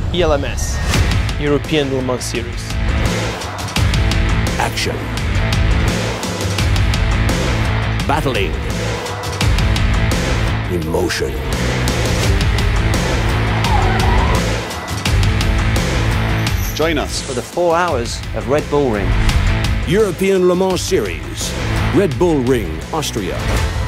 ELMS, European Le Mans Series. Action. Battling. Emotion. Join us for the 4 hours of Red Bull Ring. European Le Mans Series, Red Bull Ring, Austria.